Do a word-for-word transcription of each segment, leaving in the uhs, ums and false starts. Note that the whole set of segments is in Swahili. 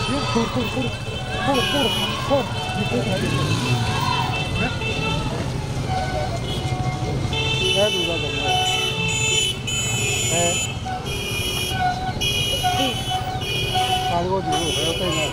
Pur, pur, pur, pur, pur, pur. Pur tadi. Eh, dua dong. Eh, algo digo, pero tengo.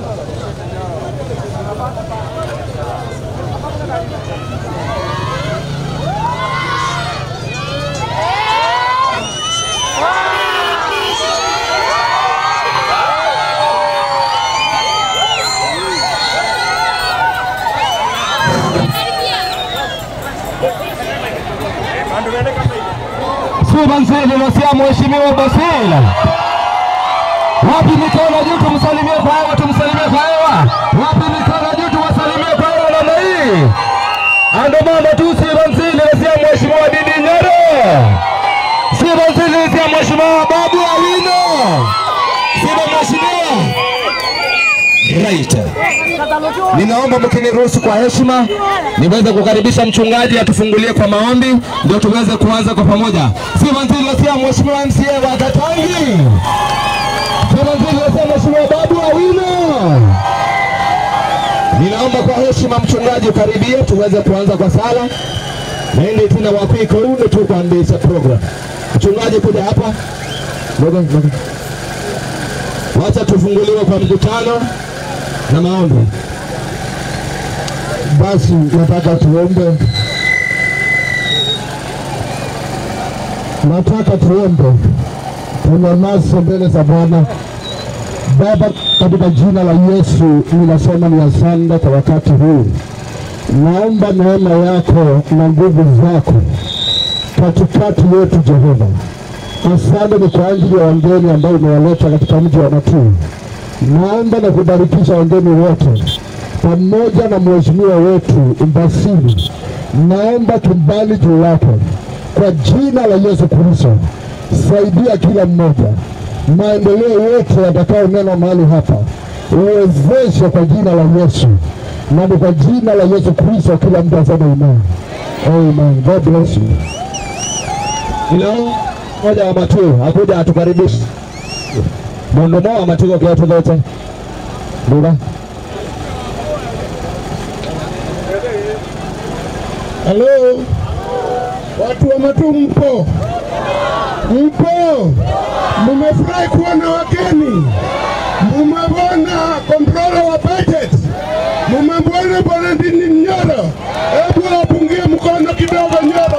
Standstill wasia mheshimiwa Basila. Wapi mikono juu tumsalimie kwa hewa, tumsalimie kwa hewa. Wapi mikono juu tuwasalimie kwa hewa namna hii. Ando mama tu Standstill wasia mheshimiwa Ndindi Nyoro. Standstill wasia mheshimiwa Babu Owino. Sema mheshimiwa. Right. Ninaomba mkiniruhusu kwa heshima niweze kukaribisha mchungaji atufungulie kwa maombi ndio tuweze kuanza kwa pamoja. Standstill wasia mheshimiwa M C A wa Katangi. Standstill wasia mheshimiwa Babu Owino. Ninaomba kwa heshima mchungaji ukaribie tuweze kuanza kwa sala. Naende tena wapi kaunde tu kuanzisha program. Mchungaji kuja hapa. Ngoja ngoja. Wacha tufunguliwe kwa mkutano na maombi. Basi nataka tuombe. Nataka tuombe. Tunyamaze mbele za Bwana. Baba, katika jina la Yesu ninasema ni asante kwa wakati huu. Naomba neema yako na nguvu zako katikati yetu Jehova. Asante ni kwa ajili ya wageni ambao umewaleta katika mji wa Matuu. Naomba na kubarikisha wageni wote pamoja na mheshimiwa wetu Mbasili. Naomba kibali juu yake kwa jina la Yesu Kristo. Saidia kila mmoja, maendeleo yote yatakao neno mahali hapa uwezeshe kwa jina la Yesu, na kwa jina la Yesu Kristo kila mtu aseme amen. Amen. God bless you. Hello. Moja wa Matuu akuja atukaribisha. Mondo moja wa Matuu kwa watu wote. Bura. Hello. Watu wa Matuu mpo? Mpo? Mmefurahi kuona wageni? Mmeona controller wa budget? Mmeona bwana Ndindi Nyoro? Hebu apungie mkono kidogo Nyoro.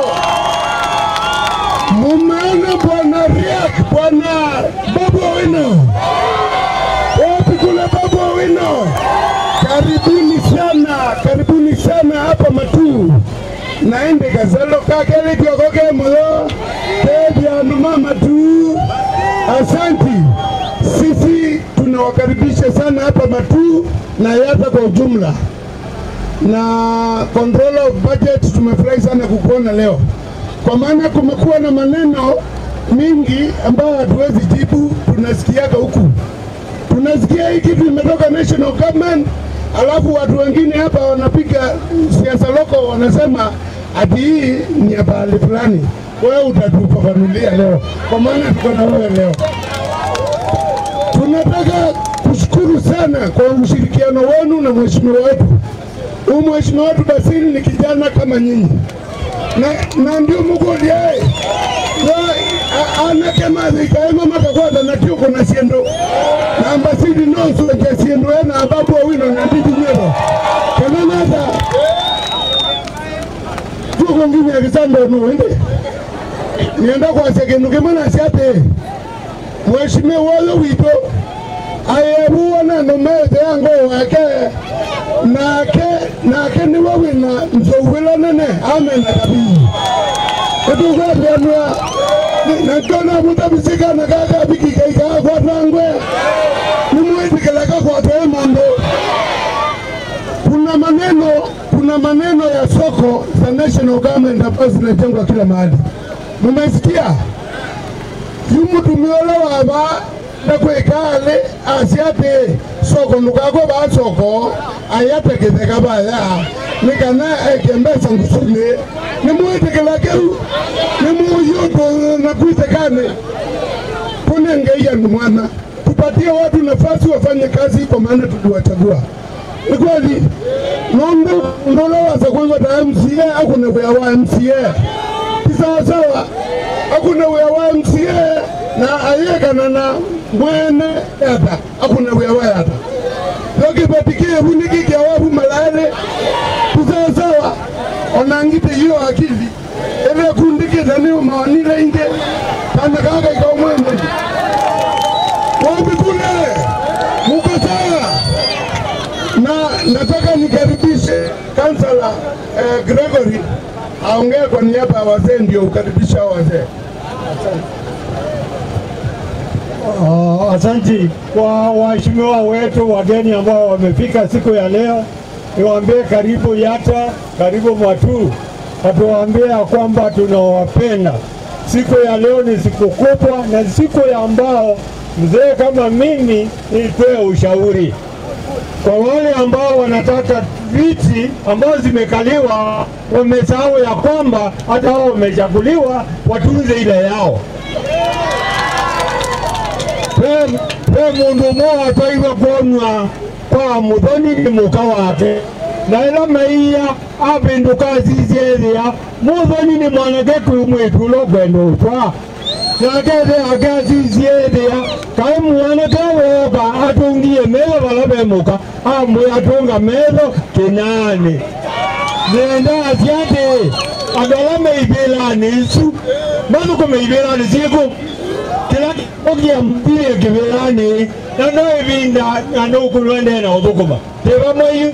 Mmeona bwana Riak, bwana Babu Owino? Wapi kule Babu Owino? Karibuni sana, karibuni sana hapa Matuu. Naende gazalo kakele kiokoke mlo. Tebi anuma Matuu. Asanti. Sisi tunawakaribisha sana hapa Matuu na yata kwa ujumla. Na controller of budget tumefurahi sana kukuona leo. Kwa maana kumekuwa na maneno mingi ambayo hatuwezi jibu, tunasikiaga huku. Tunasikia hii kitu imetoka national government, alafu watu wengine hapa wanapiga siasa loko wanasema ati hii ni ya bahali fulani. Wewe utatufafanulia leo, kwa maana tuko na wewe leo. Tunataka kushukuru sana kwa ushirikiano wenu na mheshimiwa wetu. Huyu mheshimiwa wetu Basili ni kijana kama nyinyi. Na, na ndio mugodi yae anakemazi kaema makakwata na kiyo kuna siendo na Mbasili nonsu weke siendo ya na Babu Owino na Ndindi Nyoro kama nata tuko ngini ya kisando nuende nienda kwa sekenu kemana siate mheshimiwa walo wito ayabuwa na numeze yango wake nake nake ni wawina nzowila nene amen na tabii kutuwa bianua nakona mutabisika na kaka biki kaika kwa nangwe nimwezi kalaka kwa toe mambo. Kuna maneno kuna maneno ya soko za national government ambazo zinajengwa kila mahali. Mmesikia? Yumu tumeolewa hapa na kuekale asiate soko nukako ba soko ayate kitheka baya nikana ekembesa ngusune nimwetekelake nimuyuto na kuitekane kune ngeia mwana tupatie watu nafasi wafanye kazi kwa maana tuliwachagua. Ni kweli nondo ndola wasa kwa ta M C A hakuna kwa wa M C A sawa sawa hakuna kwa wa M C A na ayeka na na mwene yata hakuna kwa wa yata Yoki patikie huniki kia wapu malare. Kusawa sawa. Onangite hiyo akili. Ewe kundike zani umawanira inge. Tanda kaka ika umwende. Wapi kule. Muko sawa. Na nataka nikaribishe kansala eh, Gregory. Aongea kwa niaba ya wazee ndio ukaribisha wazee. Uh, asanti kwa waheshimiwa wetu wageni ambao wamefika siku ya leo. Niwaambie karibu Yata, karibu Matuu. Atuwaambie kwamba tunawapenda. Siku ya leo ni siku kubwa na siku ya ambao mzee kama mimi nitoe ushauri. Kwa wale ambao wanataka viti ambao zimekaliwa, wamesahau ya kwamba hata hao wamechaguliwa watunze ile yao. Pe pe mundu moja toiwa kuonwa kwa mudhoni ni muka wake. Na ila maiya abinduka zizielia mudhoni ni mwanake kumwetulo kwendo utwa. Na kede agazizielia kai mwanake woga atungie melo walabe muka amu atunga melo kinani. Nenda asiate agalame ibela nisu mazu kume ibela nisiku kila ogia mpire kibelani na noe binda na nukulwende na udukuma teba mwayu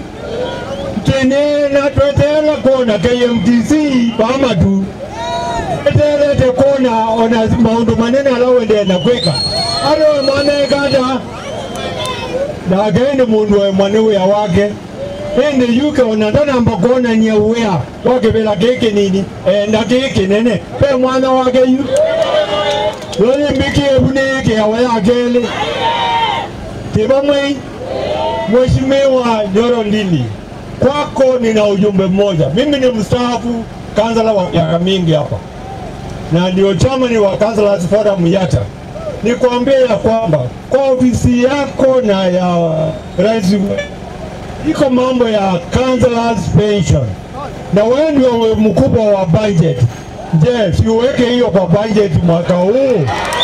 tene na twetela kona K M T C Matuu twetela te kona ona maundu manene alawende na kweka alo mwane kada na gende mundu wa mwane ya wake ende yuke onandana mbakona ni uwea wake bela keke nini enda keke nene pe mwana wake yu Lole mbiki ebuneke ya waya agele. Tiba mwe, Mheshimiwa Nyoro Ndindi. Kwako nina ujumbe mmoja. Mimi ni mstaafu kansala wa miaka mingi hapa. Na ndio chama ni wa Councillors Forum Yata. Nikuambia ya kwamba kwa ofisi yako na ya rais iko mambo ya Councillors pension. Na wewe ndio mkubwa wa budget. Je, siweke hiyo kwa budget mwaka huu.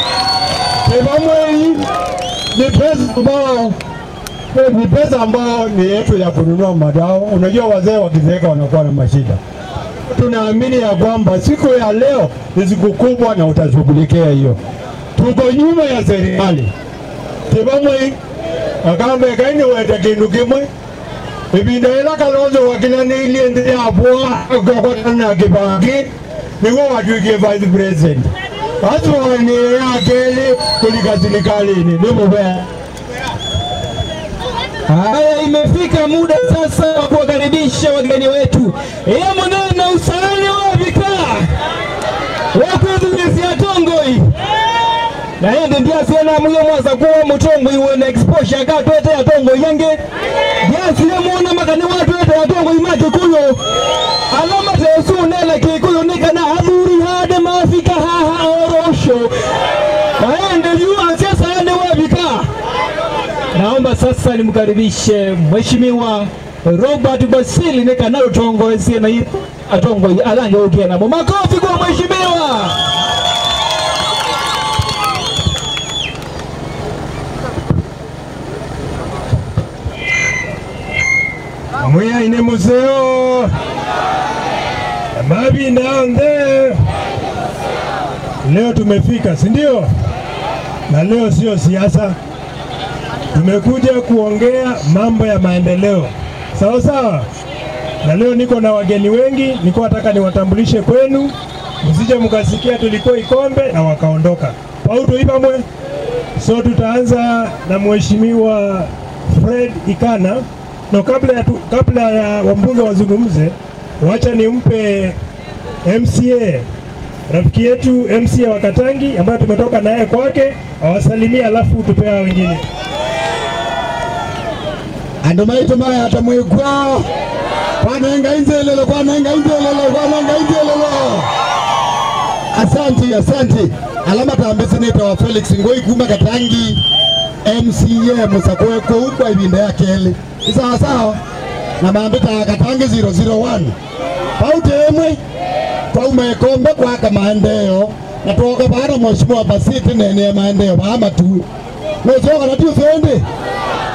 Tebamwe ni pesa ambao ni pesa ambao ni yetu ya kununua madawa. Unajua wazee wakizeeka wanakuwa na mashida. Tunaamini ya kwamba siku ya leo ni siku kubwa na utashughulikia hiyo. Tuko nyuma ya serikali. Tebamwe akambe kaini wete kindu kimwe. Ibinda ila Kalonzo wakina nili ende ya bua kwa na Kibagendi. Niwo watuike vice president. Watu wani akele kulika serikalini. Nimo bea. Haya, imefika muda sasa wa kuwakaribisha wageni wetu. Eya mwanene na usalani wa vikaa. Wakwetu nisi ya tongoi. Na hindi ndia siena mwiyo mwasa kuwa mchongo iwe na exposure kato ete ya tongo yange. Ndia siya mwona makani watu ete ya tongo imaki kuyo. Alama tesu nele kikuyo nika na adhuri hade mafika haha orosho. Na hindi yu ansiasa hande wabika. Naomba sasa nimkaribishe Mheshimiwa Robert Basili nika na utongo esi na atongo alanje ukia na makofi kwa Mheshimiwa. Mweya ine museo mabi naonde. Leo tumefika, si ndio? Na leo sio siasa. Tumekuja kuongea mambo ya maendeleo. Sawa sawa? Na leo niko na wageni wengi, niko nataka niwatambulishe kwenu. Msije mkasikia tulikuwa Ikombe na wakaondoka. Pauto ipa mwe. So tutaanza na Mheshimiwa Fred Ikana. No, kabla ya, tu, kabla ya wambunge wazungumze, wacha nimpe M C A rafiki yetu M C A wa Katangi ambaye tumetoka naye kwake awasalimia, alafu tupea wengine. Ando maito maya hata mwekwa kwa nenga inzelelo kwa nenga inzelelo kwa nenga inzelelo. Asante, asante. Alama tambesi nita wa Felix Ngoi kuma Katangi M C A musakwe kwa ukwa ibinda ya kele. Sawa sawa na maambita Katangi zero zero one. Paute emwe kwa umekombe kwa kamaendeo na tuoka baada Mheshimiwa Basiti nene maendeo ba Matuu. Mwezoka na tiu sende.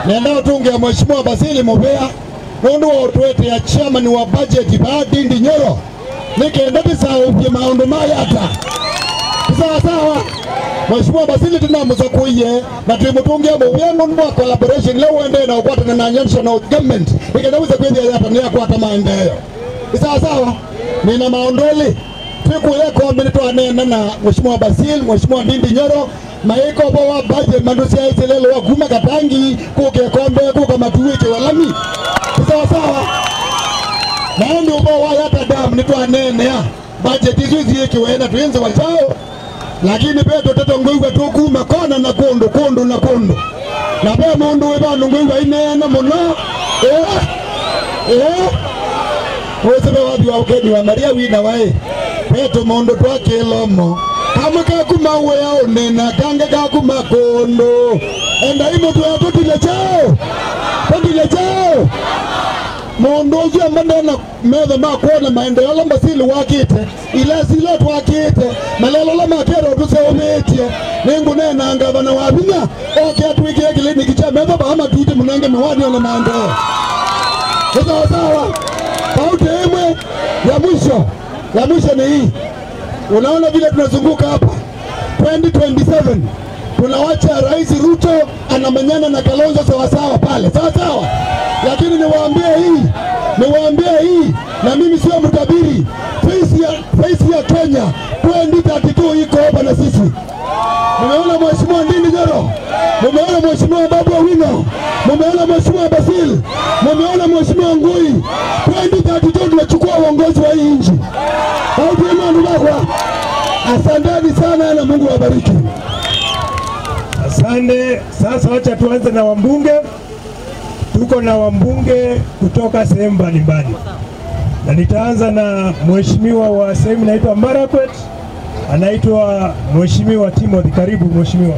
nenda utunge ya Mheshimiwa Basili Mubea nundu wa utuwete ya chairman wa budget ba Ndindi Nyoro nikenda bisa upye maundu mayata sawa sawa. Mheshimiwa Basili tunamuza kuiye na tumutungia Mubea nundu wa collaboration leo uende na ukwata na national government nikenda uza kwezi yata ni ya kwata maendeleo sawa sawa. Nina maondoli siku yako mmenitoa nena na Mheshimiwa Basili Mheshimiwa Ndindi Nyoro maiko boa budget mandusi ya iselelo wa kuma katangi kuke kombe kuka matuweke walami sawa sawa. Na ndio boa yata dam nitwa nene ya budget hizi yake waenda tuenze wachao lakini peto teto ngwiwa tu kuma kona na kondo kondo na kondo na be mundu we bandu ngwiwa inena muno eh eh wosebe wadi wa ukedi wa Maria wina wae peto mundu twake lomo kama kakuma uwe yao nena kange kakuma kondo enda imo tuwa tutile chao tutile chao mundu uziya mandana medha maa kuona maendeleo lamba sili wakite ila sili watu wakite malelo lama kero tuse umetie nengu nena angabana wabinya oke atuwiki ya kilini kicha medha bahama tuti munange mewani ona maendeleo sawa sawa. Pauti emwe ya mwisho ya mwisho ni hii. Unaona vile tunazunguka hapa twenty twenty-seven tunawacha Rais Ruto anamenyana na Kalonzo sawa sawa pale sawa sawa. Lakini niwaambie hii niwaambie hii na mimi sio mtabiri face ya face ya Kenya twenty thirty-two iko hapa na sisi. Mumeona Mheshimiwa Ndindi Nyoro, mumeona Mheshimiwa Babu Owino, mumeona Mheshimiwa Basili, mumeona Mheshimiwa Ngui. twenty thirty-two tunachukua uongozi wa hii nchi. Au tuimani wako. Asanteni sana na Mungu awabariki. Asante. Sasa wacha tuanze na wambunge. Tuko na wambunge kutoka sehemu mbalimbali. Na nitaanza na mheshimiwa wa sehemu inaitwa Marakwet, anaitwa Mheshimiwa Timothy. Karibu mheshimiwa.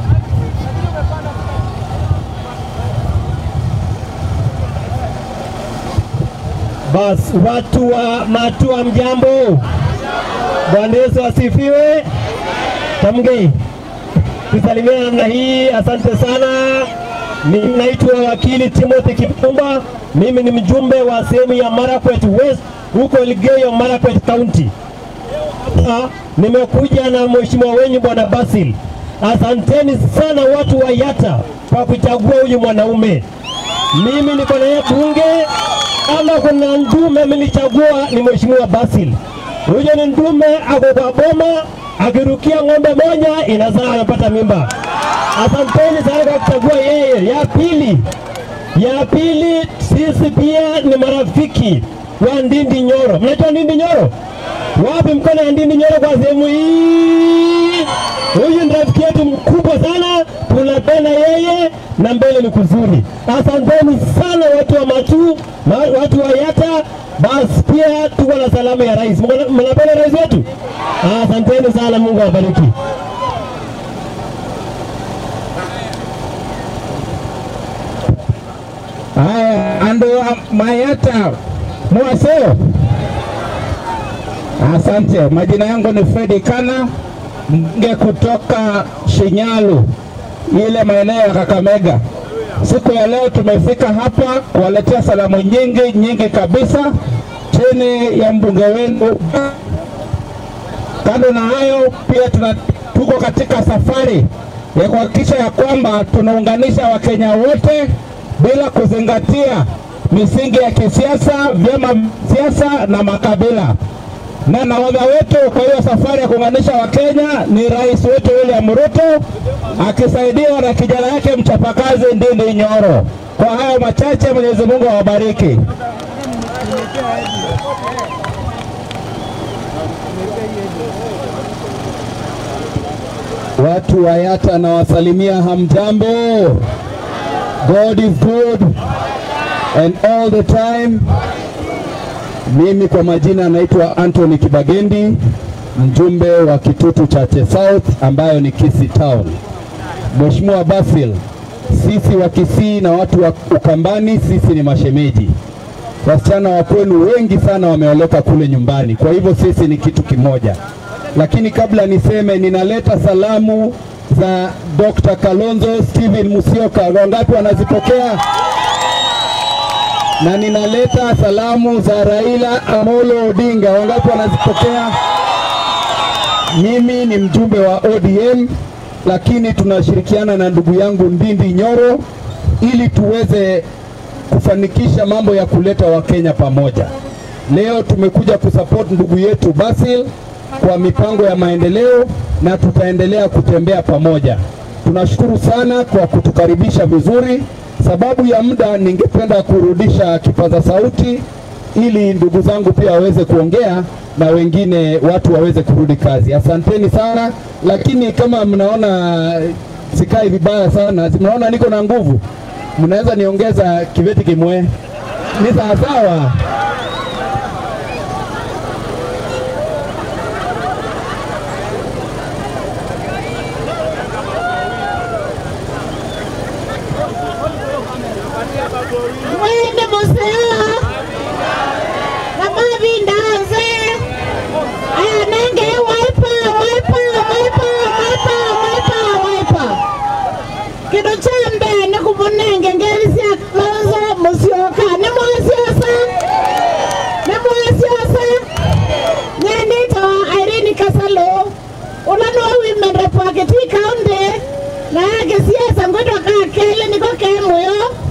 Bas, watu wa Matuu mjambo. Bwana Yesu asifiwe. Tamge. Tusalimia namna hii, asante sana. Mimi naitwa wakili Timothy Kipumba. Mimi ni mjumbe wa sehemu ya Marakwet West huko Elgeyo Marakwet County. Ha, nimekuja na mheshimiwa wenyu Bwana Basil. Asanteni sana watu wa Yata kwa kuchagua huyu mwanaume. Mimi niko na yeye bunge ama kuna ndume mlichagua ni mheshimiwa Basil. Huyo ni ndume ako kwa boma akirukia ng'ombe moja inazaa anapata mimba. Asanteni sana kwa kuchagua yeye. Ya pili, ya pili sisi pia ni marafiki wa Ndindi Nyoro. Mnajua Ndindi Nyoro? Wapi mkono ya Ndindi Nyoro kwa sehemu hii? Huyu ni rafiki yetu mkubwa sana, tunapenda yeye na mbele ni kuzuri. Asanteni sana watu wa Matuu, watu wa Yata. Basi pia tuko na salamu ya rais. Mnapenda rais wetu? Asanteni sana, Mungu awabariki. Haya, ando Mayata Mwaseo. Asante, majina yangu ni Fredi Kana, mbunge kutoka Shinyalu, ile maeneo ya Kakamega. Siku ya leo tumefika hapa kuwaletea salamu nyingi nyingi kabisa chini ya mbunge wenu. Kando na hayo pia tuna, tuko katika safari ya kuhakikisha ya kwamba tunaunganisha Wakenya wote bila kuzingatia misingi ya kisiasa, vyama siasa na makabila. Na nahodha wetu kwa hiyo safari ya kuunganisha Wakenya ni rais wetu William Ruto akisaidiwa na kijana yake mchapakazi Ndindi Nyoro. Kwa hayo machache, Mwenyezi Mungu awabariki. Watu wa Yata na wasalimia hamjambo. God is good and all the time. Mimi kwa majina naitwa Anthony Kibagendi, mjumbe wa Kitutu Chache South ambayo ni Kisii Town. Mheshimiwa Basil, sisi wa Kisii na watu wa Ukambani sisi ni mashemeji. Wasichana wa kwenu wengi sana wameoleka kule nyumbani. Kwa hivyo sisi ni kitu kimoja. Lakini kabla niseme, ninaleta salamu za Doctor Kalonzo Steven Musyoka. Wangapi wanazipokea? Na ninaleta salamu za Raila Amolo Odinga. Wangapi wanazipokea? Mimi ni mjumbe wa O D M, lakini tunashirikiana na ndugu yangu Ndindi Nyoro ili tuweze kufanikisha mambo ya kuleta Wakenya pamoja. Leo tumekuja kusupport ndugu yetu Basil kwa mipango ya maendeleo na tutaendelea kutembea pamoja. Tunashukuru sana kwa kutukaribisha vizuri. Sababu ya muda ningependa kurudisha kipaza sauti ili ndugu zangu pia waweze kuongea na wengine watu waweze kurudi kazi. Asanteni sana, lakini kama mnaona sikai vibaya sana, mnaona niko na nguvu, mnaweza niongeza kiveti kimwe. Ni sawa sawa. Mwende museo na mavindaze aya nenge waipa waipa waipa waipa waipa waipa kido chambe ni kubunenge ngerisia Kalonzo Musyoka ni mwasiasa ni mwasiasa nyendita Irene Kasalo unano women rep wa Kitui County na yake siasa ngwedo kakele niko kemoyo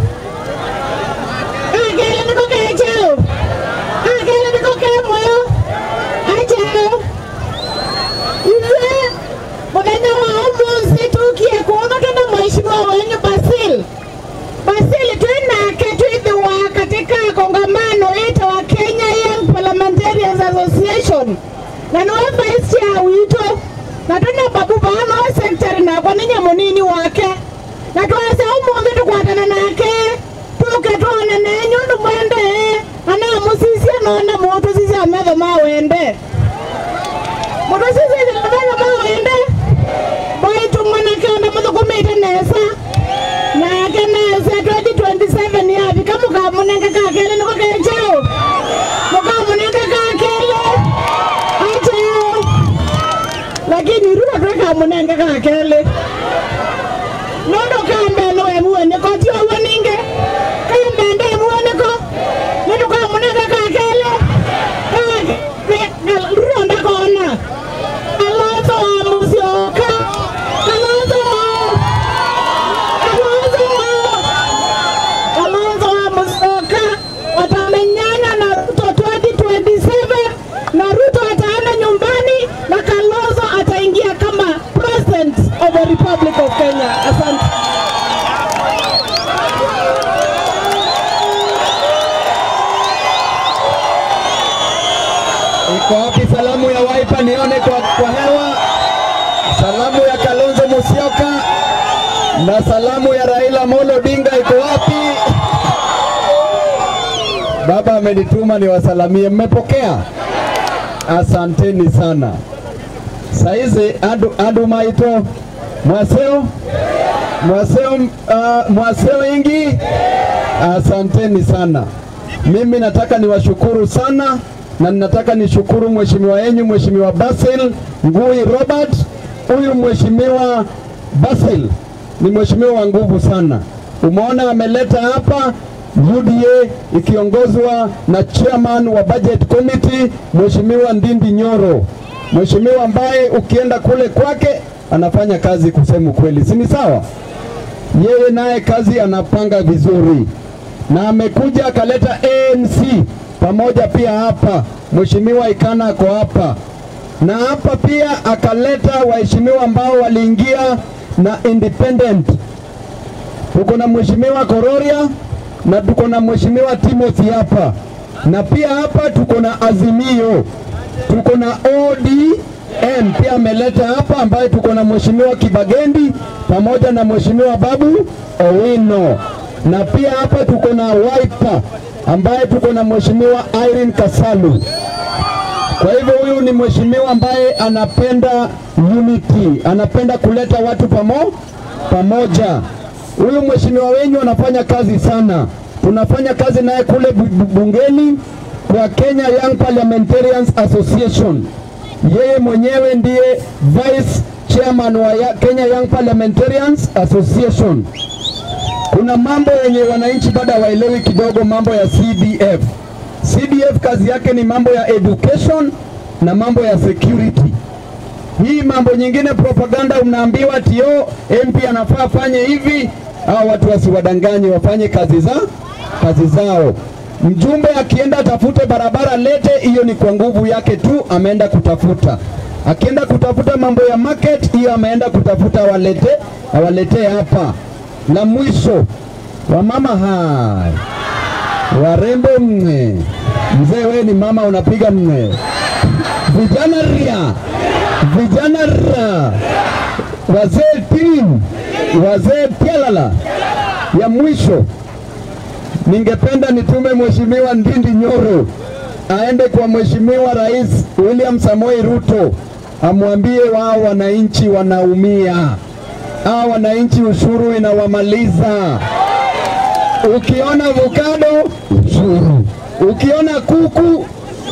Agela niko kecho. Agela niko kemoyo. Acho. Iwe. Mwenye wa omuzi tukie kuona tena mheshimiwa wenyu Basil. Basil tuena ketuithiwa katika kongamano ita wa Kenya Young Parliamentarians Association. Na niwe vice chair wito. Na tuna Babu bano secretary na kwa ninyi munini wake. Na tuwase umuzi tukwatana nake. Tuketona nenyu ndo mwende ana musisi anaona moto sisi amedha mawende moto sisi amedha mawende boy tumwana kanda moto kumita nesa na kenesa twenty twenty-seven ya bikamu kamunenga kakele niko kechao mukamunenga kakele acho lakini ruwa kwa kamunenga kakele nondo kambe no emuwe ne kotio waninge kambe muone ko nitu kwa munega kakele ka ronda kona Kalonzo Musyoka Kalonzo Kalonzo Kalonzo Musyoka watamenyana na Ruto twenty twenty-seven na Ruto ataenda nyumbani na Kalonzo ataingia kama president of the Republic of Kenya. Asante. Iko wapi salamu ya Wiper nione kwa, kwa hewa? Salamu ya Kalonzo Musyoka na salamu ya Raila Amolo Odinga iko wapi? Baba amenituma niwasalamie, mmepokea? Asanteni sana. Saizi adu, adu maito mwaseo mwaseo uh, mwaseo ingi. Asanteni sana. Mimi nataka niwashukuru sana na nataka nishukuru mheshimiwa yenyu mheshimiwa Basil Ngui Robert. Huyu mheshimiwa Basil ni mheshimiwa wa nguvu sana. Umeona ameleta hapa U D A ikiongozwa na chairman wa budget committee mheshimiwa Ndindi Nyoro. Mheshimiwa ambaye ukienda kule kwake anafanya kazi kusema kweli. Si ni sawa? Yeye naye kazi anapanga vizuri. Na amekuja akaleta A N C pamoja pia hapa. Mheshimiwa Ikana ako hapa. Na hapa pia akaleta waheshimiwa ambao waliingia na independent. Tuko na mheshimiwa Kororia na tuko na mheshimiwa Timothy hapa. Na pia hapa tuko na Azimio. Tuko na O D M pia ameleta hapa ambaye tuko na mheshimiwa Kibagendi pamoja na mheshimiwa Babu Owino. Na pia hapa tuko na Wiper ambaye tuko na mheshimiwa Irene Kasalu. Kwa hivyo huyu ni mheshimiwa ambaye anapenda unity, anapenda kuleta watu pamo, pamoja. Huyu mheshimiwa wenyu anafanya kazi sana. Tunafanya kazi naye kule bungeni kwa Kenya Young Parliamentarians Association. Yeye mwenyewe ndiye vice chairman wa ya Kenya Young Parliamentarians Association. Kuna mambo yenye wananchi bado hawaelewi kidogo, mambo ya C D F. C D F kazi yake ni mambo ya education na mambo ya security. Hii mambo nyingine propaganda unaambiwa tio M P anafaa fanye hivi, au watu wasiwadanganye, wafanye kazi za kazi zao. Mjumbe akienda tafute barabara lete, hiyo ni kwa nguvu yake tu, ameenda kutafuta. Akienda kutafuta mambo ya market, hiyo ameenda kutafuta, walete awalete hapa. Na mwisho wa mama hai warembo mne, mzee wewe ni mama unapiga mne, vijana ria, vijana ra, wazee team, wazee pialala. Ya mwisho ningependa nitume Mheshimiwa Ndindi Nyoro aende kwa Mheshimiwa Rais William Samoei Ruto, amwambie wao wananchi wanaumia, hao wananchi ushuru inawamaliza. Ukiona avocado ushuru, ukiona kuku,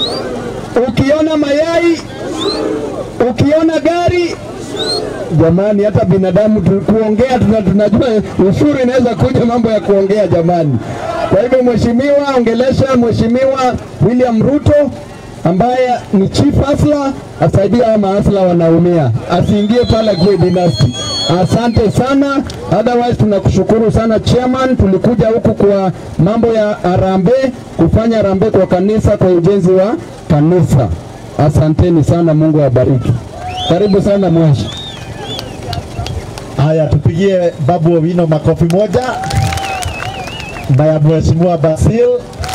ukiona mayai, ukiona gari. Jamani, hata binadamu kuongea tunajua ushuru inaweza kuja, mambo ya kuongea jamani. Kwa hivyo mheshimiwa, ongelesha Mheshimiwa William Ruto ambaye ni chief asla, asaidia wa maasla wanaumia, asiingie pale kwa dynasty. Asante sana. Otherwise tunakushukuru sana chairman, tulikuja huku kwa mambo ya harambee, kufanya harambee kwa kanisa, kwa ujenzi wa kanisa. Asanteni sana, Mungu awabariki. Karibu sana mweshi. Haya, tupigie Babu Owino makofi moja. Na ya Mheshimiwa Basil.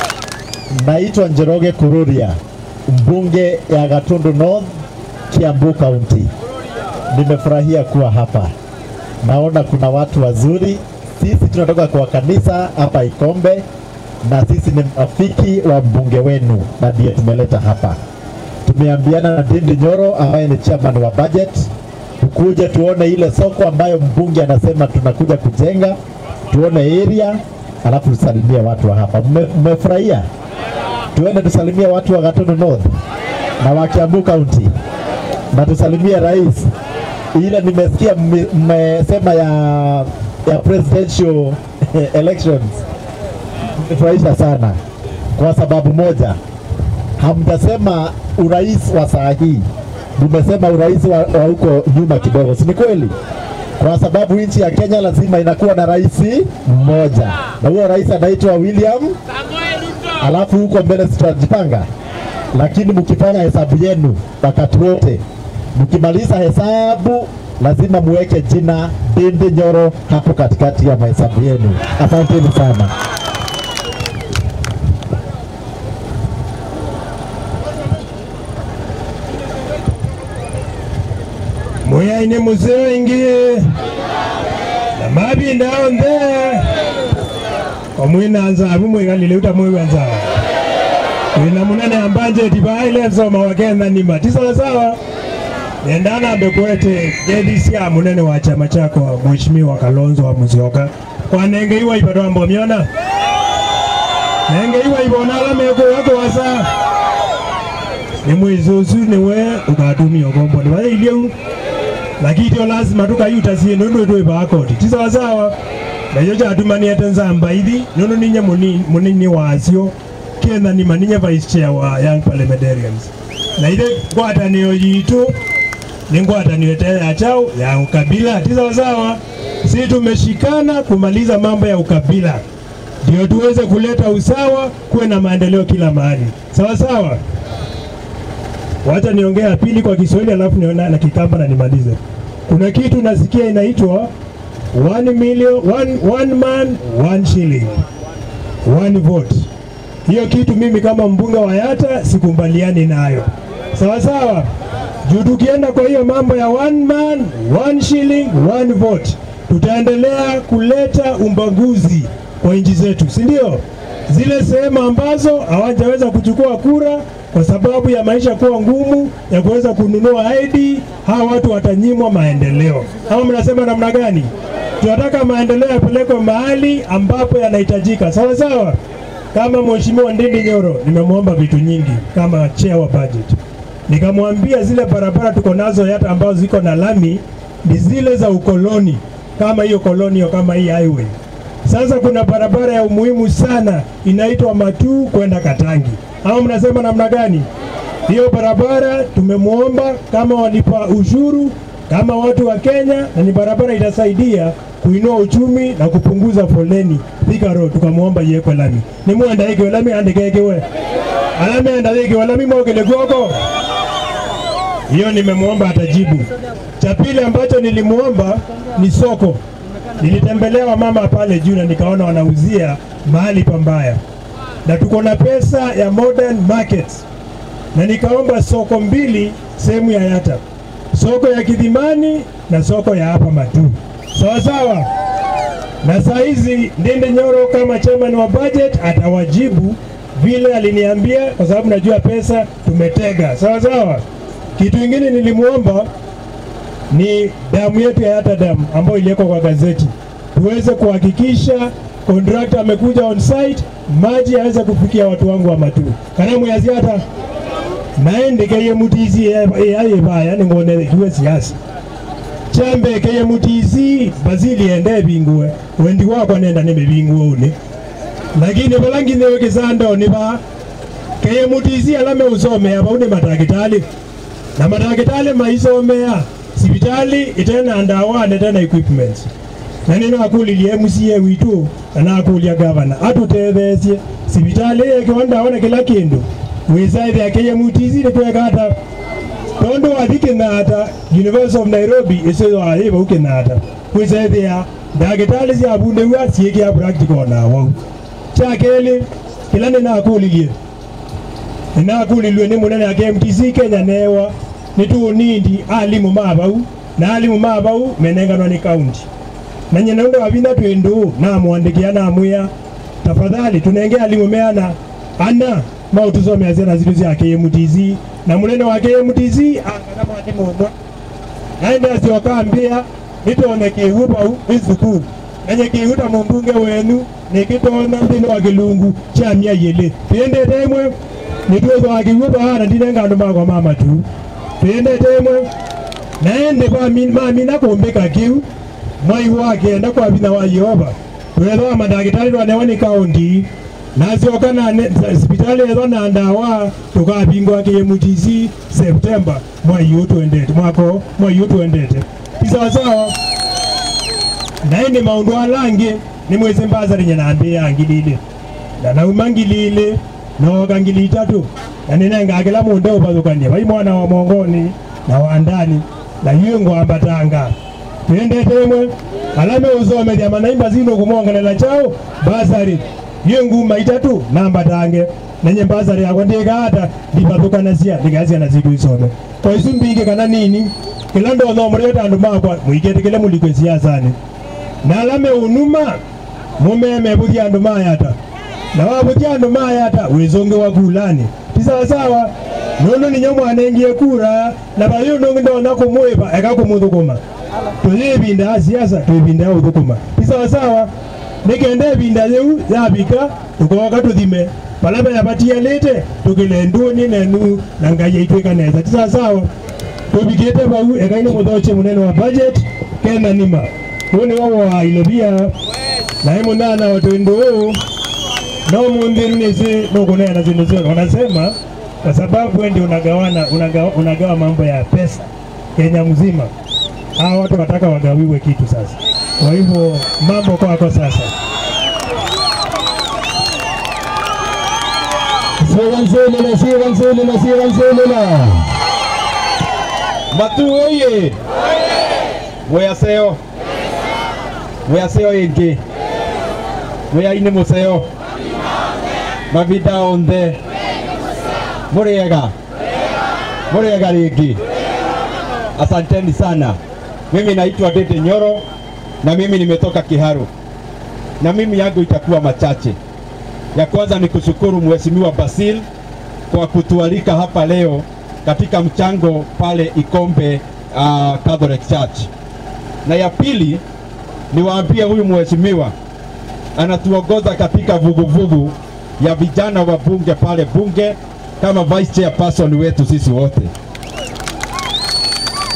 Naitwa Njoroge Kururia, mbunge ya Gatundu North, Kiambu County. Nimefurahia kuwa hapa. Naona kuna watu wazuri. Sisi tunatoka kwa kanisa hapa Ikombe, na sisi ni rafiki wa mbunge wenu, na ndiye tumeleta hapa. Tumeambiana na Ndindi Nyoro ambaye ni chairman wa budget, tukuje tuone ile soko ambayo mbunge anasema tunakuja kujenga, tuone area, alafu tusalimie watu wa hapa. Mmefurahia? Tuende tusalimie watu wa Gatundu North na wa Kiambu County, na tusalimie rais. Ile nimesikia mmesema ya ya presidential elections, nimefurahisha sana kwa sababu moja, hamtasema urais wa saa hii, nimesema urais wa, wa huko nyuma kidogo, si kweli? Kwa sababu nchi ya Kenya lazima inakuwa na rais mmoja, na huyo rais anaitwa William, alafu huko mbele tutajipanga. Lakini mkifanya hesabu yenu wakati wote, mkimaliza hesabu lazima muweke jina Ndindi Nyoro hapo katikati ya mahesabu yenu. Asanteni sana. Moya ine muzeo ingie na mabi ndao nde omwina anza abumwe galile utamwe anza wina munene ambanje tibaile soma wakenda ni matisa sawa endana bekwete gedisia munene wa chama chako Mheshimiwa Kalonzo wa Musyoka kwa nenge iwa ibadwa mbomiona nenge iwa ibonala meko wako wasa ni mwizuzu niwe ukadumi ogombo ni wale ilio lakini ndio lazima tukayuta sie ndondo ndio bako tisa sawa na yoja atumani yatanzamba hivi nono ninye munini munini wasio kenda ni maninye vice chair wa Young Parliamentarians na ile kwata niyo yitu ni kwata niyo tena chao ya ukabila tisa sawa. Sisi tumeshikana kumaliza mambo ya ukabila ndio tuweze kuleta usawa, kuwe na maendeleo kila mahali sawa sawa. Wacha niongea pili kwa Kiswahili alafu niona na Kikamba na nimalize. Kuna kitu nasikia inaitwa one million one, one man one shilling one vote. Hiyo kitu mimi kama mbunge wa Yata sikumbaliani nayo. Sawa sawa. Juu tukienda kwa hiyo mambo ya one man one shilling one vote, tutaendelea kuleta umbaguzi kwa nchi zetu, si ndio? Zile sehemu ambazo hawajaweza kuchukua kura kwa sababu ya maisha kuwa ngumu ya kuweza kununua I D, hawa watu watanyimwa maendeleo. Hawa mnasema namna gani? Tunataka maendeleo yapelekwe mahali ambapo yanahitajika. Sawa sawa. Kama Mheshimiwa Ndindi Nyoro nimemwomba vitu nyingi kama chair wa budget. Nikamwambia zile barabara tuko nazo Yata ambazo ziko na lami ni zile za ukoloni, kama hiyo koloni kama hii highway. Sasa kuna barabara ya umuhimu sana inaitwa Matuu kwenda Katangi. Au mnasema namna gani? Hiyo barabara tumemuomba kama walipa ushuru kama watu wa Kenya, na ni barabara itasaidia kuinua uchumi na kupunguza foleni Thika Road. Tukamuomba yeko lami. Ni muenda yeke lami andike we. Alame enda yeke lami mogele goko. Hiyo nimemuomba atajibu. Cha pili ambacho nilimuomba ni soko. Nilitembelea wamama pale juu na nikaona wanauzia mahali pambaya. Na tuko na pesa ya modern markets. Na nikaomba soko mbili sehemu ya Yata. Soko ya Kidhimani na soko ya hapa Matuu. Sawa sawa. Na saa hizi Ndindi Nyoro kama chairman wa budget atawajibu vile aliniambia, kwa sababu najua pesa tumetega. Sawa sawa. Kitu kingine nilimuomba ni damu yetu ya Yata damu ambayo iliwekwa kwa gazeti. Tuweze kuhakikisha contractor amekuja on site, maji yaweze kufikia watu wangu wa Matuu. Karamu ya ziada naende keye mutizi yaye baya ni ngone kiwe siasa. Chambe keye mutizi bazili ende binguwe. Wendi wako nenda neme binguwe une. Lakini balangi newe kisando ni ba keye mutizi alame usome hapa une matakitali. Na matakitali maisomea sibitali itena andawane tena equipments. Na nina akuli liye musiye witu na akuli ya governor atutebesye sibitali yake wanda wana kila kindu. Wezaidi ya keye mutizi ni kwe kata tondo wadike ngata University of Nairobi isezo aheba uke ngata wezaidi ya dagitali zi abunde uwa siyeki ya practical na wau chakeli kila nina akuli liye nina akuli liye ni munene ya K M T C Kenya newa nitu Ndindi alimu mabau na alimu mabau menenganwa ni county na nyenendo wabina tuendu na muandikia na amuya tafadhali tunenge alimu meana ana mautuzome azena zitu zi K M T C na munene wa K M T C angana mwani mwono naende azi wakaambia nitone kihupa izukuru nanyi kihuta mbunge wenu nikitona ndino wa kilungu chamia yele tuende temwe nituwe wa kihupa hana ndinenga nduma kwa mama tu tuende temwe naende kwa mamina kumbeka kiu mwai wake enda kwa bina wa Yehova tuwezo wa madagitari wanewani kaunti nasioka na hospitali ezo na andawa tukabingwa K M T C September mwai yoto endete mwako mwai yoto endete isa sawa naende maundu alange ni mwezi mbazari nyenambe yangilile na naumangilile na wakangili tatu na ninenga akila munde upazukanye bai mwana wa mongoni na wandani na yungo ambatanga tuende temwe alame uzome ya manaimba zino kumonganela chao bazari yungu maitatu namba tange nenye bazari yako ndika hata dibaduka nasia ndikazi na zidu isome kwa isu mbinge kana nini kila ndo no mreta andu makwa muikete kile mulikwe siasa ni na alame unuma mumeme buti andu mayata na wabuti andu mayata wezonge wa kulani tisawa sawa nono ni nyomo anengie kura na bayo ndo ndo na kumweba eka kumudhukuma tuyebinda siasa tuyebinda udhukuma tisawa sawa nikende binda leu yabika tukoka tuthime palaba yabatia lete tukile nduni nenu nangaye itweka neza tisawa sawa tubigete bau ekaine mudhoche munene wa budget kena nima kuni wao wa ilobia na hemo nana watuendo na mundi nisi nukune na zinuzio wanasema kwa sababu wendi unagawana unagawa, unagawa mambo ya pesa Kenya mzima hawa watu wataka wagawiwe kitu sasa kwa hivyo mambo kwa kwa sasa Siwan Selila, Siwan Selila, Siwan Selila. Matuu oye! Mwaseo. Mwaseo ingi. Mwaine museo. Mavida onde. Muriega. Muriega ligi. Asanteni sana. Mimi naitwa Ndindi Nyoro na mimi nimetoka Kiharu. Na mimi yangu itakuwa machache. Ya kwanza ni kushukuru Mheshimiwa Basil kwa kutualika hapa leo katika mchango pale Ikombe uh, Catholic Church. Na ya pili ni waambie huyu mheshimiwa anatuongoza katika vuguvugu ya vijana wa bunge pale bunge kama vice chairperson wetu sisi wote.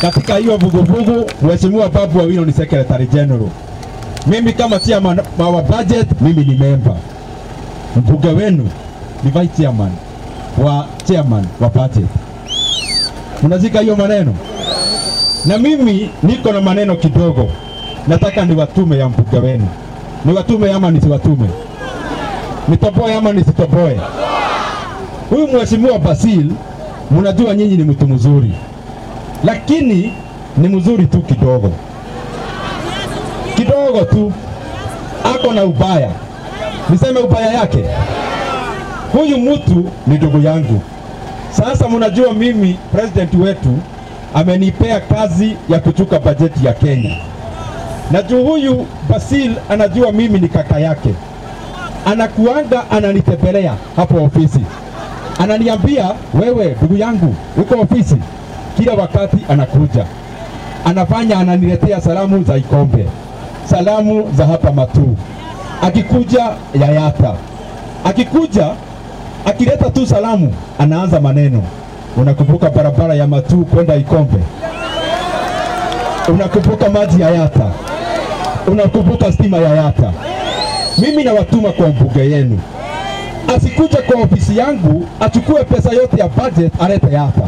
katika hiyo vuguvugu, Mheshimiwa Babu Owino ni Secretary General. Mimi kama chairman wa budget, mimi ni member. Mbunge wenu ni vice chairman wa chairman wa budget. Mnazika hiyo maneno? Na mimi niko na maneno kidogo. Nataka ni watume ya mbunge wenu. Ni watume ama nisiwatume? Nitoboe ama nisitoboe? Huyu Mheshimiwa Basil, mnajua nyinyi ni mtu mzuri. Lakini ni mzuri tu kidogo. Kidogo tu. Ako na ubaya. Niseme ubaya yake. Huyu mtu ni ndugu yangu. Sasa mnajua mimi president wetu amenipea kazi ya kuchuka bajeti ya Kenya. Na juu huyu Basil anajua mimi ni kaka yake. Anakuanga ananitembelea hapo ofisi. Ananiambia, wewe ndugu yangu uko ofisi. Kila wakati anakuja. Anafanya ananiletea salamu za Ikombe. Salamu za hapa Matuu. Akikuja Yayata. Akikuja akileta tu salamu anaanza maneno. Unakumbuka barabara ya Matuu kwenda Ikombe? Unakumbuka maji ya Yayata? Unakumbuka stima ya Yayata? Mimi na watuma kwa mbunge yenu. Asikuja kwa ofisi yangu achukue pesa yote ya budget alete Yayata.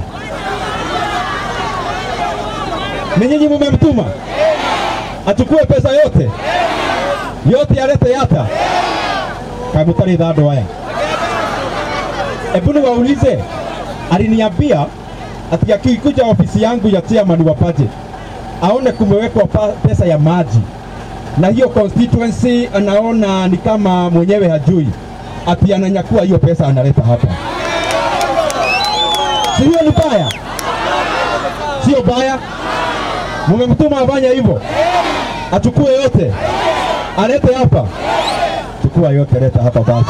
Ni nyinyi mmemtuma? Achukue pesa yote. Yote alete Yayata. Kabutari dhado haya. Ebu niwaulize, aliniambia ati akikuja ofisi yangu ya chairman wa budget aone kumewekwa pesa ya maji, na hiyo constituency anaona ni kama mwenyewe hajui, ati ananyakua hiyo pesa analeta hapa. Sio ni baya? Sio baya? Mmemtuma afanye hivyo? Achukue yote alete hapa. Chukua yote leta hapa basi.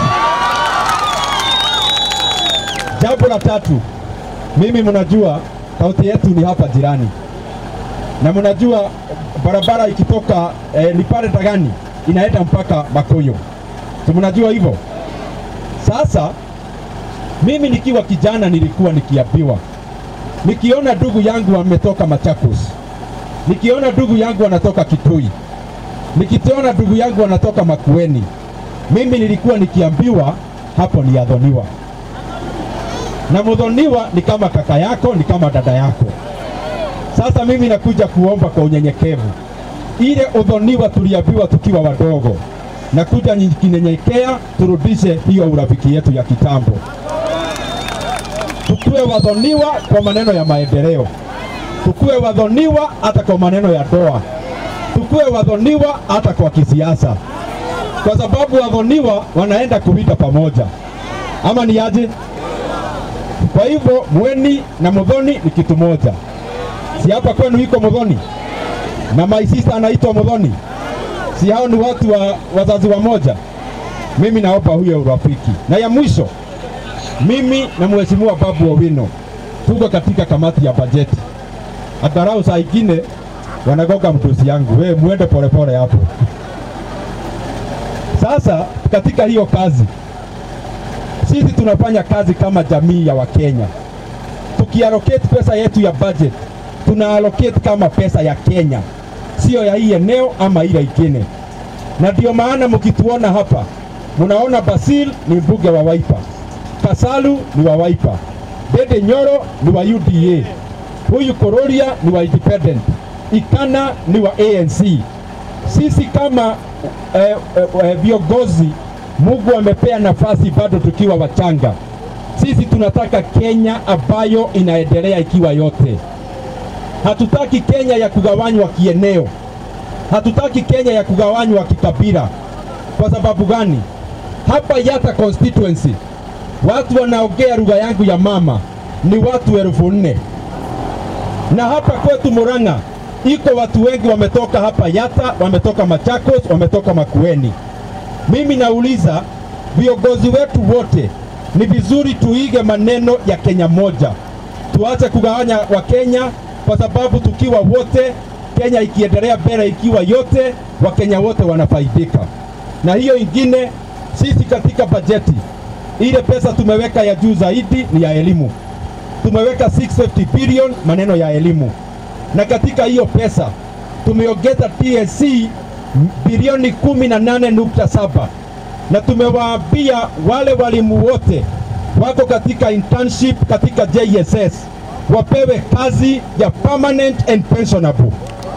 Jambo la tatu, mimi mnajua kaunti yetu ni hapa jirani. Na mnajua barabara ikitoka eh, ni pale Tagani inaenda mpaka Makoyo. So mnajua hivyo? Sasa mimi nikiwa kijana nilikuwa nikiambiwa, nikiona ndugu yangu wametoka Machakos, nikiona ndugu yangu wanatoka Kitui, nikiona ndugu yangu wanatoka Makueni, mimi nilikuwa nikiambiwa hapo ni adhoniwa. Na mudhoniwa ni kama kaka yako, ni kama dada yako. Sasa mimi nakuja kuomba kwa unyenyekevu. Ile udhoniwa tuliambiwa tukiwa wadogo. Nakuja kinyenyekea turudishe hiyo urafiki yetu ya kitambo. Tukue wadhoniwa kwa maneno ya maendeleo. Tukue wadhoniwa hata kwa maneno ya doa. Tukue wadhoniwa hata kwa kisiasa. Kwa sababu wadhoniwa wanaenda kuwita pamoja. Ama ni aje? Kwa hivyo mweni na mudhoni ni kitu moja. Si hapa kwenu iko mudhoni? Na my sister anaitwa mudhoni? Si hao ni watu wa wazazi wa moja? Mimi naomba huyo urafiki. Na ya mwisho, mimi na Mheshimiwa Babu Owino tuko katika kamati ya bajeti. Atarau saa ingine wanagoga mtusi yangu. Wewe muende pole pole hapo. Sasa katika hiyo kazi sisi tunafanya kazi kama jamii ya Wakenya. Tukiallocate pesa yetu ya budget, tunaallocate kama pesa ya Kenya, sio ya hii eneo ama ile ingine. Na ndio maana mkituona hapa, mnaona Basil ni mbunge wa Wiper, Kasalu ni wa Wiper, Dede Nyoro ni wa U D A, huyu Kororia ni wa Independent, Ikana ni wa A N C. Sisi kama eh, eh, viongozi Mungu amepea nafasi bado tukiwa wachanga. Sisi tunataka Kenya ambayo inaendelea ikiwa yote. Hatutaki Kenya ya kugawanywa kieneo. Hatutaki Kenya ya kugawanywa kikabila. Kwa sababu gani? Hapa Yata constituency watu wanaongea lugha yangu ya mama ni watu elfu nne. Na hapa kwetu Murang'a iko watu wengi wametoka hapa Yata, wametoka Machakos, wametoka Makueni. Mimi nauliza viongozi wetu wote, ni vizuri tuige maneno ya Kenya moja. Tuache kugawanya wa Kenya, kwa sababu tukiwa wote, Kenya ikiendelea mbele ikiwa yote, wa Kenya wote wanafaidika. Na hiyo ingine, sisi katika bajeti, ile pesa tumeweka ya juu zaidi ni ya elimu. Tumeweka six hundred fifty billion maneno ya elimu. na katika hiyo pesa tumeongeza T S C bilioni kumi na nane nukta saba na tumewaambia wale walimu wote wako katika internship katika J S S wapewe kazi ya permanent and pensionable.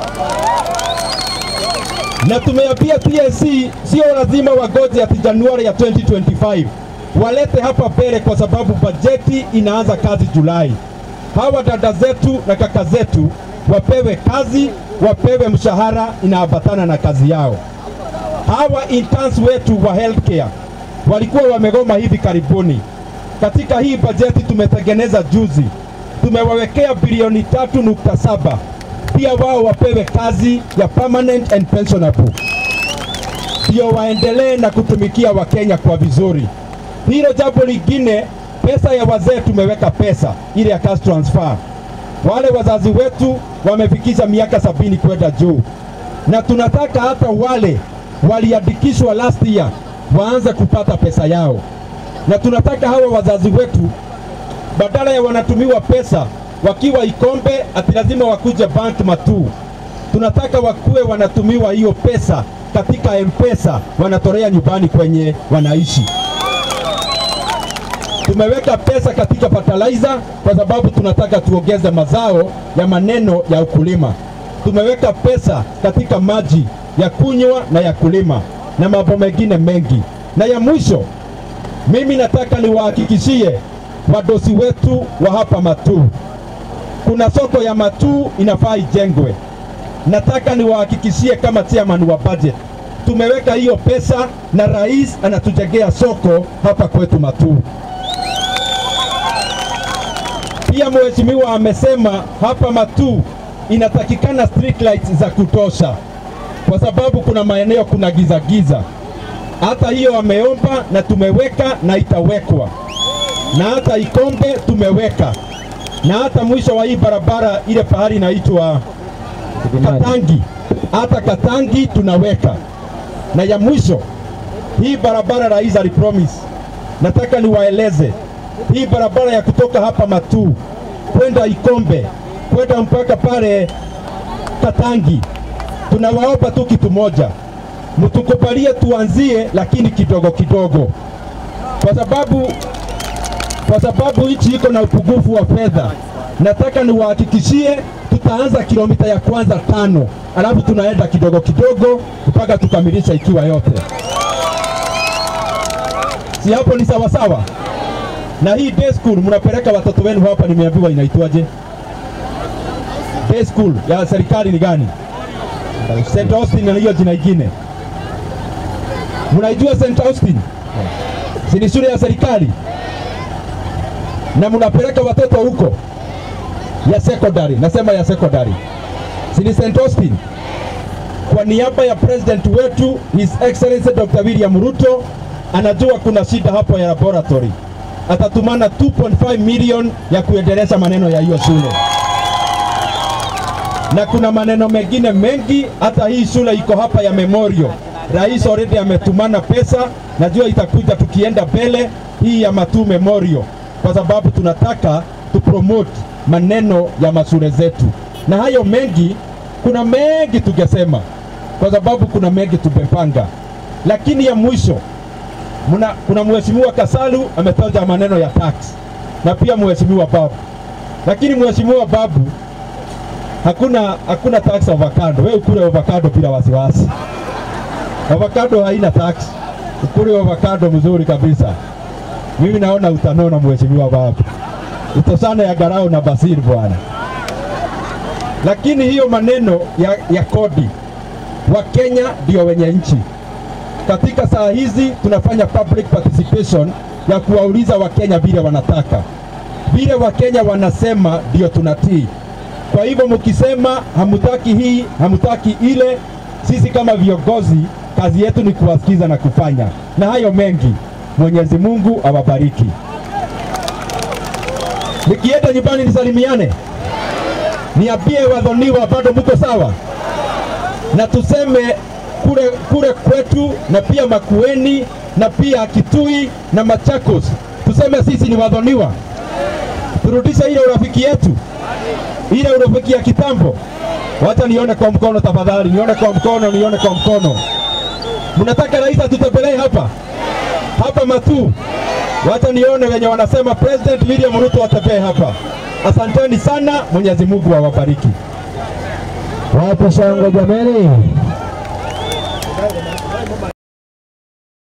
Na tumeambia T S C sio lazima wagoje hadi Januari ya twenty twenty-five, walete hapa mbele kwa sababu bajeti inaanza kazi Julai. Hawa dada zetu na kaka zetu wapewe kazi, wapewe mshahara inaambatana na kazi yao. Hawa interns wetu wa healthcare walikuwa wamegoma hivi karibuni. Katika hii bajeti tumetengeneza juzi, tumewawekea bilioni tatu nukta saba pia wao wapewe kazi ya permanent and pensionable, ndio waendelee na kutumikia Wakenya kwa vizuri. Hilo jambo lingine, pesa ya wazee tumeweka pesa ile ya cash transfer. Wale wazazi wetu wamefikisha miaka sabini kwenda juu, na tunataka hata wale waliandikishwa last year waanze kupata pesa yao. Na tunataka hawa wazazi wetu badala ya wanatumiwa pesa wakiwa Ikombe ati lazima wakuje bank Matuu, tunataka wakuwe wanatumiwa hiyo pesa katika M-Pesa, wanatorea nyumbani kwenye wanaishi. Tumeweka pesa katika fertilizer kwa sababu tunataka tuongeze mazao ya maneno ya ukulima. Tumeweka pesa katika maji ya kunywa na ya kulima na mambo mengine mengi. Na ya mwisho, mimi nataka niwahakikishie wadosi wetu wa hapa Matuu, kuna soko ya Matuu inafaa ijengwe. Nataka niwahakikishie kama chairman wa budget, tumeweka hiyo pesa na rais anatujengea soko hapa kwetu Matuu. Pia mheshimiwa amesema hapa Matuu inatakikana street lights za kutosha kwa sababu kuna maeneo kuna giza giza. Hata hiyo ameomba na tumeweka na itawekwa. Na hata Ikombe tumeweka. Na hata mwisho wa hii barabara ile pahali inaitwa Katangi, hata Katangi tunaweka. Na ya mwisho, hii barabara rais alipromise, nataka niwaeleze, hii barabara ya kutoka hapa Matuu kwenda Ikombe kwenda mpaka pale Katangi, tunawaomba tu kitu moja, mtukubalie tuanzie lakini kidogo kidogo, kwa sababu kwa sababu nchi iko na upungufu wa fedha. Nataka niwahakikishie tutaanza kilomita ya kwanza tano, alafu tunaenda kidogo kidogo mpaka tukamilisha ikiwa yote. Si hapo ni sawa sawa? Na hii day school mnapeleka watoto wenu hapa, nimeambiwa inaitwaje? Day school ya serikali ni gani? Saint Austin na hiyo jina ingine. Mnaijua Saint Austin? Si ni shule ya serikali? Na mnapeleka watoto huko ya secondary, nasema ya secondary. Si ni Saint Austin? Kwa niaba ya president wetu His Excellency Doctor William Ruto, anajua kuna shida hapo ya laboratory, atatumana two point five million ya kuendeleza maneno ya hiyo shule. Na kuna maneno mengine mengi, hata hii shule iko hapa ya memorial. Rais already ametumana pesa, najua itakuja tukienda mbele hii ya Matuu Memorial, kwa sababu tunataka tupromote maneno ya mashule zetu. Na hayo mengi, kuna mengi tungesema, kwa sababu kuna mengi tumepanga. Lakini ya mwisho, muna, kuna mheshimiwa Kasalu ametaja maneno ya tax, na pia mheshimiwa Babu. Lakini mheshimiwa Babu, hakuna hakuna tax avocado. Wewe ukule avocado bila wasiwasi. Avocado haina tax. Ukule avocado mzuri kabisa. Mimi naona utanona mheshimiwa Babu. Utosana ya garao na basiri bwana. Lakini hiyo maneno ya, ya kodi, Wakenya ndio wenye nchi. Katika saa hizi tunafanya public participation ya kuwauliza Wakenya vile wanataka. Vile Wakenya wanasema ndio tunatii. Kwa hivyo mkisema hamutaki hii, hamutaki ile, sisi kama viongozi kazi yetu ni kuwasikiza na kufanya. Na hayo mengi, Mwenyezi Mungu awabariki. Nikienda nyumbani nisalimiane, niambie wadhoniwa bado mko sawa, na tuseme kule kule kwetu na pia Makueni na pia Kitui na Machakos, tuseme sisi ni wadhoniwa. Turudishe ile urafiki yetu. Ile urafiki ya kitambo. Wacha nione kwa mkono tafadhali, nione kwa mkono, nione kwa mkono. Mnataka rais atutembelee hapa? Hapa Matuu. Wacha nione wenye wanasema President William Ruto atembee hapa. Asanteni sana, Mwenyezi Mungu awabariki. Wapo shangwe jameni.